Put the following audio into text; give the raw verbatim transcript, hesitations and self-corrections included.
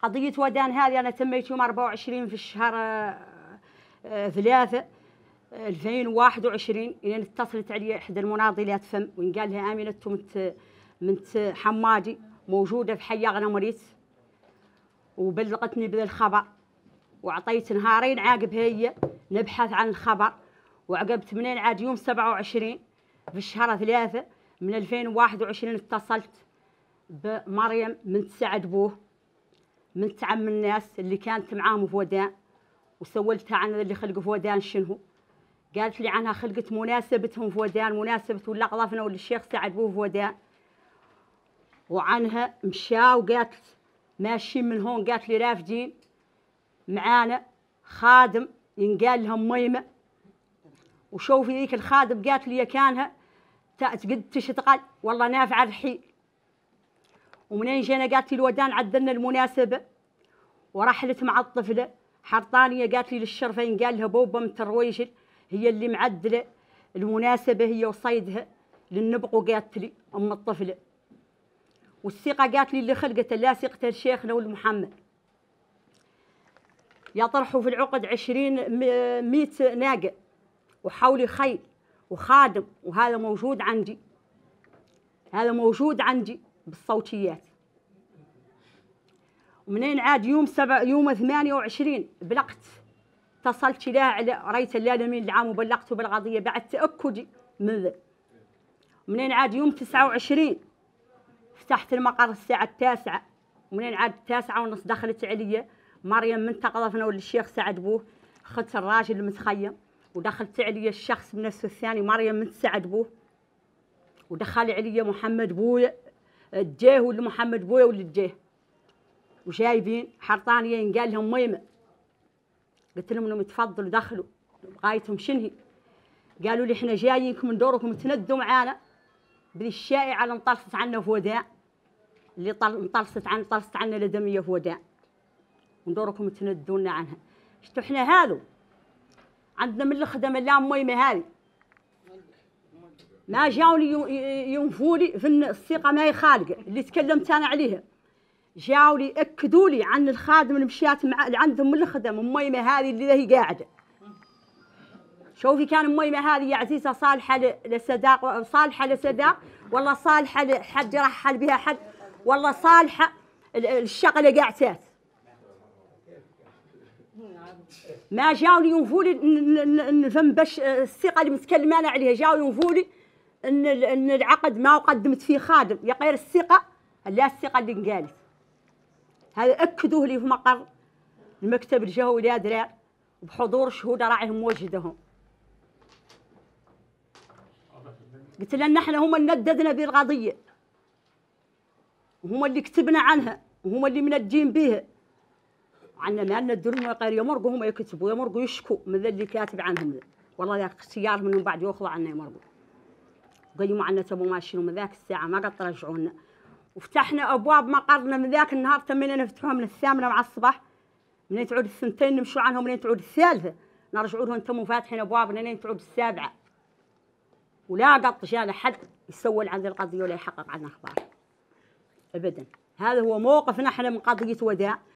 قضية ودان هذه أنا تميت يوم أربعة وعشرين في الشهر ثلاثة ألفين وواحد وعشرين، إلين اتصلت علي إحدى المناضلات فم وإن قال لها آمنة بنت بنت حمادي موجودة في حي غنمريت، وبلغتني بذا الخبر، وعطيت نهارين عاقب هي نبحث عن الخبر، وعقبت منين عاد يوم سبعة وعشرين في الشهر ثلاثة من ألفين وواحد وعشرين اتصلت بمريم بنت سعد بوه بنت عم الناس اللي كانت معاهم في ودان، وسولتها عن اللي خلقوا في ودان شنو. قالت لي عنها خلقت مناسبتهم في ودان، مناسبة ولا قضفنا ولا الشيخ سعد بوه في ودان، وعنها مشاو قالت ماشيين من هون، قالت لي رافدين معانا خادم ينقال لهم ميمة، وشوفي ذيك الخادم قالت لي كانها تقد تشتغل والله نافعة الحيل. ومنين جينا قالت لي الودان عدلنا المناسبة ورحلت مع الطفلة حرطانية، قالت لي للشرفين قال لها بوبة من الرويجل هي اللي معدلة المناسبة هي وصيدها للنبق، وقالت لي أم الطفلة. والثقة قالت لي اللي خلقته لا ثقة لشيخنا والمحمد، يطرحوا في العقد عشرين مئة ناقة وحولي خيل وخادم، وهذا موجود عندي، هذا موجود عندي بالصوتيات. ومنين عاد يوم سبع يوم ثمانية وعشرين بلغت اتصلت له على رئيس العالمين العام وبلغته بالقضية بعد تأكدي من ذا. ومنين عاد يوم تسعة وعشرين فتحت المقر الساعة التاسعة، ومنين عاد التاسعة ونص دخلت عليا مريم من تقضفنا والشيخ سعد بوه، خدت الراجل المتخيم ودخلت علي الشخص بنفسه الثاني مريم من سعد بوه، ودخل علي محمد بويا الجيه ولا محمد بويا ولا الجيه، وجايبين حرطانيين قال لهم ميمة. قلت لهم انهم يتفضلوا دخلوا، غايتهم شنهي؟ قالوا لي احنا جايينكم من دوركم تندوا معانا بذي الشائعة اللي انطلست عنا في ودان، اللي انطلست عن انطلست عنا لدمية في ودان، من دوركم تندونا عنها. شتو احنا هذو عندنا من الخدمة لا ميمة هذه ما جاوني ينفولي في الثقة ما هي خالقة اللي تكلمت أنا عليها، جاوا لي أكدوا لي عن الخادم اللي مشيت مع اللي عندهم من الخدم ميمة هذه اللي هي قاعدة. شوفي كان ميمة هذه يا عزيزة صالحة لصداق، صالحة لصداق والله صالحة لحد يرحل بها حد، والله صالحة الشغلة قاعتات. ما جاوني ينفولي ان فم باش الثقة اللي متكلمة أنا عليها، جاوا ينفولي ان ان العقد ما قدمت فيه خادم يا غير الثقة، لا الثقة اللي انقالت. هذا أكدوه لي في مقر المكتب الجهوي لأدرار وبحضور شهود راعيهم موجدهم. قلت لهم نحن هم اللي نددنا بالقضية، وهم اللي كتبنا عنها، وهم اللي منجين بها. عنا ما ندرهم غير يمرقوا هم يكتبوا يمرقوا يشكوا من ذا اللي كاتب عنهم ذا. والله ذاك اختيار منهم بعد ياخذوا عنا يمرقوا. قيموا عنا تبوا ماشيين من ذاك الساعة ما قد رجعونا. وفتحنا أبواب مقرنا من ذاك النهار تمينا نفتحوها من الثامنة مع الصباح، منين تعود الثنتين نمشوا عنهم، منين تعود الثالثة نرجعوا لهم تموا فاتحين أبوابنا منين تعود السابعة. ولا قط جانا حد يسول عن ذي القضية ولا يحقق عنا أخبار أبدا. هذا هو موقفنا احنا من قضية وداع.